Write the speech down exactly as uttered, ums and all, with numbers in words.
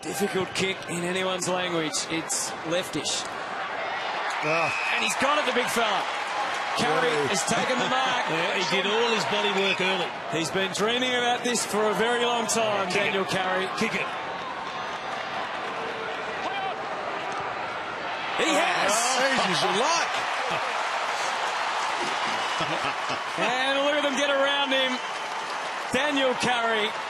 difficult kick in anyone's language. It's leftish. Oh. And he's got it, the big fella. Currie Whoa. has taken the mark. Yeah, he did all his body work early. He's been dreaming about this for a very long time, Kick Daniel it. Currie. Kick it. He has. Easy as you like. And look at them get around him. Daniel Currie